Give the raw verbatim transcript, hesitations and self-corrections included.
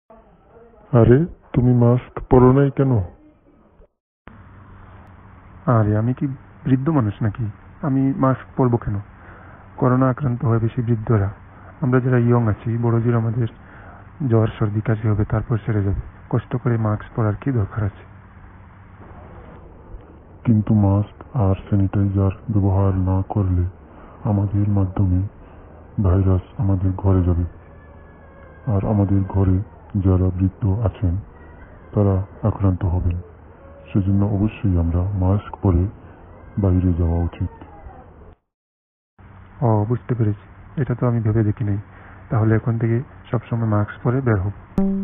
আরে, তুমি মাস্ক পরো নাই কেন? আরে আমি কি বৃদ্ধ মানুষ নাকি? আমি মাস্ক পরবো কেন? করোনা আক্রান্ত হয় বেশি বৃদ্ধরা। আমরা যারা ইয়ং আছি, বড় জোর আমাদের জ্বর সর্দি কাশি হবে, তারপর সেরে যাবে। কষ্ট করে মাস্ক পরার কি দরকার আছে? কিন্তু মাস্ক আর স্যানিটাইজার ব্যবহার না করলে আমাদের মাধ্যমে ভাইরাস আমাদের ঘরে যাবে, আর আমাদের ঘরে যারা বৃদ্ধ আছেন তারা আক্রান্ত হবেন। সেজন্য অবশ্যই আমরা মাস্ক পরে বাইরে যাওয়া উচিত। ও, বুঝতে পেরেছি। এটা তো আমি ভেবে দেখি নাই। তাহলে এখন থেকে সবসময় মাস্ক পরে বের হব।